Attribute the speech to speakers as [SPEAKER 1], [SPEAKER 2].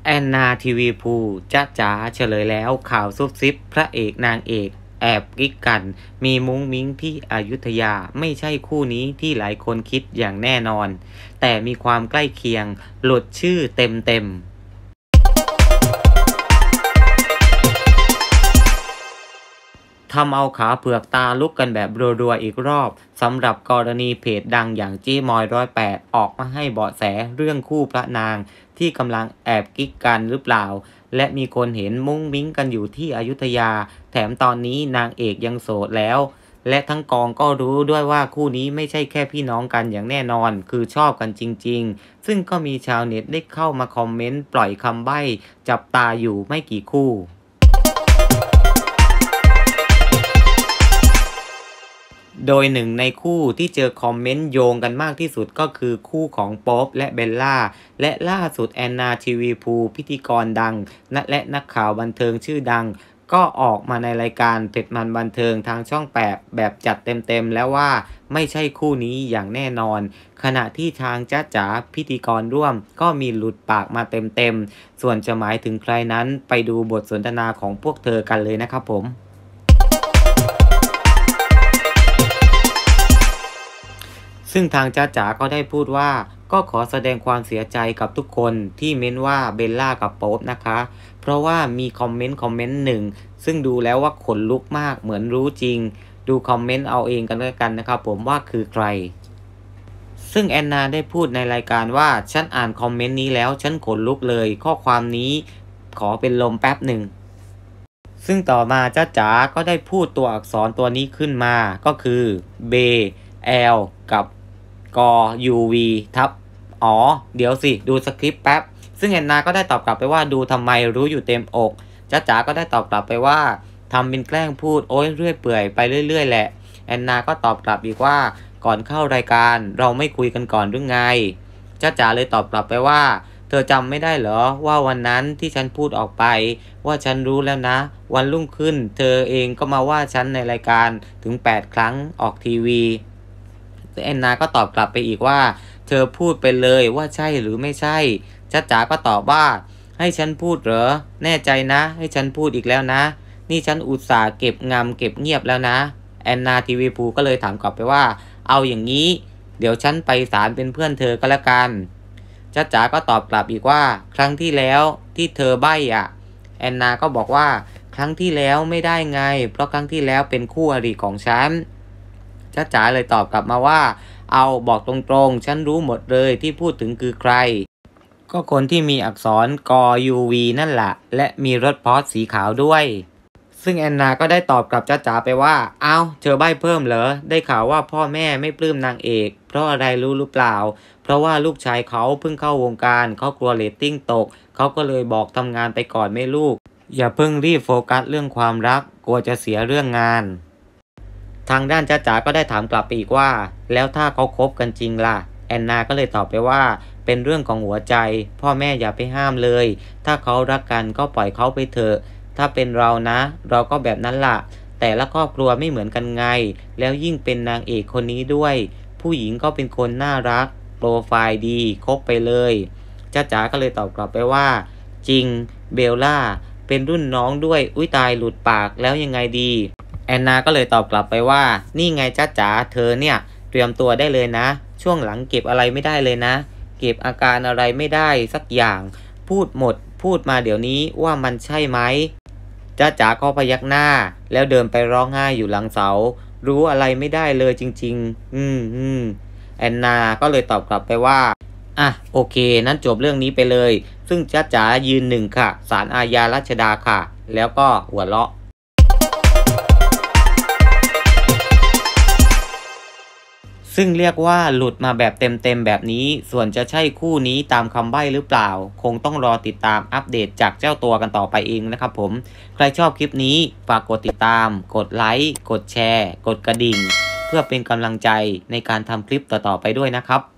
[SPEAKER 1] แอนนาทีวีพูจ๊ะจ๋าเฉลยแล้วข่าวซุบซิบพระเอกนางเอกแอบกิ๊กกันมีมุ้งมิ้งที่อยุธยาไม่ใช่คู่นี้ที่หลายคนคิดอย่างแน่นอนแต่มีความใกล้เคียงหลุดชื่อเต็มทำเอาขาเผือกตาลุกกันแบบรัวๆอีกรอบสำหรับกรณีเพจดังอย่างจี้มอย108ออกมาให้เบาะแสเรื่องคู่พระนางที่กำลังแอบกิ๊กกันหรือเปล่าและมีคนเห็นมุ้งมิ้งกันอยู่ที่อยุธยาแถมตอนนี้นางเอกยังโสดแล้วและทั้งกองก็รู้ด้วยว่าคู่นี้ไม่ใช่แค่พี่น้องกันอย่างแน่นอนคือชอบกันจริงๆซึ่งก็มีชาวเน็ตได้เข้ามาคอมเมนต์ปล่อยคำใบ้จับตาอยู่ไม่กี่คู่โดยหนึ่งในคู่ที่เจอคอมเมนต์โยงกันมากที่สุดก็คือคู่ของโป๊ปและเบลล่าและล่าสุดแอนนาทีวีพูพิธีกรดังและนักข่าวบันเทิงชื่อดังก็ออกมาในรายการเผ็ดมันบันเทิงทางช่อง8แบบจัดเต็มๆแล้วว่าไม่ใช่คู่นี้อย่างแน่นอนขณะที่ทางจ๊ะจ๋าพิธีกรร่วมก็มีหลุดปากมาเต็มๆส่วนจะหมายถึงใครนั้นไปดูบทสนทนาของพวกเธอกันเลยนะครับผมซึ่งทางจ๊ะจ๋าก็ได้พูดว่าก็ขอแสดงความเสียใจกับทุกคนที่เม้นว่าเบลล่ากับโป๊ปนะคะเพราะว่ามีคอมเมนต์หนึ่งซึ่งดูแล้วว่าขนลุกมากเหมือนรู้จริงดูคอมเมนต์เอาเองกันด้วยกันนะครับผมว่าคือใครซึ่งแอนนาได้พูดในรายการว่าฉันอ่านคอมเมนต์นี้แล้วฉันขนลุกเลยข้อความนี้ขอเป็นลมแป๊บหนึ่งซึ่งต่อมาจ๊ะจ๋าก็ได้พูดตัวอักษรตัวนี้ขึ้นมาก็คือเบL กับกUV ทับเดี๋ยวสิดูสคริปต์แป๊บซึ่งแอนนาก็ได้ตอบกลับไปว่าดูทำไมรู้อยู่เต็มอกจ๊ะจ๋าก็ได้ตอบกลับไปว่าทำเป็นแกล้งพูดโอ้ยเรื่อยเปื่อยไปเรื่อยๆแหละแอนนาก็ตอบกลับอีกว่าก่อนเข้ารายการเราไม่คุยกันก่อนหรือไงจ๊ะจ๋าเลยตอบกลับไปว่าเธอจำไม่ได้เหรอว่าวันนั้นที่ฉันพูดออกไปว่าฉันรู้แล้วนะวันรุ่งขึ้นเธอเองก็มาว่าฉันในรายการถึง8 ครั้งออกทีวีแอนนาก็ตอบกลับไปอีกว่าเธอพูดไปเลยว่าใช่หรือไม่ใช่จ๊ะจ๋าก็ตอบว่าให้ฉันพูดเหรอแน่ใจนะให้ฉันพูดอีกแล้วนะนี่ฉันอุตส่าห์เก็บงำเก็บเงียบแล้วนะแอนนาทีวีพูก็เลยถามกลับไปว่าเอาอย่างนี้เดี๋ยวฉันไปศาลเป็นเพื่อนเธอก็แล้วกันจ๊ะจ๋าก็ตอบกลับอีกว่าครั้งที่แล้วที่เธอใบ้แอนนาก็บอกว่าครั้งที่แล้วไม่ได้ไงเพราะครั้งที่แล้วเป็นคู่อริของฉันจ๊ะจ๋าเลยตอบกลับมาว่าเอาบอกตรงๆฉันรู้หมดเลยที่พูดถึงคือใครก็คนที่มีอักษรกUV นั่นแหละและมีรถพอร์ชสีขาวด้วยซึ่งแอนนาก็ได้ตอบกลับจ๊ะจ๋าไปว่าเอาเธอใบ้เพิ่มเหรอได้ข่าวว่าพ่อแม่ไม่ปลื้มนางเอกเพราะอะไรรู้หรือเปล่าเพราะว่าลูกชายเขาเพิ่งเข้าวงการเขากลัวเรตติ้งตกเขาก็เลยบอกทำงานไปก่อนไม่ลูกอย่าเพิ่งรีบโฟกัสเรื่องความรักกลัวจะเสียเรื่องงานทางด้านจ๊ะจ๋าก็ได้ถามกลับไปอีกว่าแล้วถ้าเขาคบกันจริงล่ะแอนนาก็เลยตอบไปว่าเป็นเรื่องของหัวใจพ่อแม่อย่าไปห้ามเลยถ้าเขารักกันก็ปล่อยเขาไปเถอะถ้าเป็นเรานะเราก็แบบนั้นล่ะแต่ละครอบครัวไม่เหมือนกันไงแล้วยิ่งเป็นนางเอกคนนี้ด้วยผู้หญิงก็เป็นคนน่ารักโปรไฟล์ดีคบไปเลยจ๊ะจ๋าก็เลยตอบกลับไปว่าจริงเบลล่าเป็นรุ่นน้องด้วยอุ้ยตายหลุดปากแล้วยังไงดีแอนนาก็เลยตอบกลับไปว่านี่ไงจ๊ะจ๋าเธอเนี่ยเตรียมตัวได้เลยนะช่วงหลังเก็บอะไรไม่ได้เลยนะเก็บอาการอะไรไม่ได้สักอย่างพูดหมดพูดมาเดี๋ยวนี้ว่ามันใช่ไหมจ๊ะจ๋าก็พยักหน้าแล้วเดินไปร้องไห้อยู่หลังเสารู้อะไรไม่ได้เลยจริงๆแอนนาก็เลยตอบกลับไปว่าโอเคนั้นจบเรื่องนี้ไปเลยซึ่งจ๊ะจ๋ายืน1ค่ะศาลอาญารัชดาค่ะแล้วก็หัวเราะซึ่งเรียกว่าหลุดมาแบบเต็มแบบนี้ส่วนจะใช่คู่นี้ตามคำใบ้หรือเปล่าคงต้องรอติดตามอัปเดตจากเจ้าตัวกันต่อไปเองนะครับผมใครชอบคลิปนี้ฝากกดติดตามกดไลค์กดแชร์กดกระดิ่งเพื่อเป็นกำลังใจในการทำคลิปต่อๆไปด้วยนะครับ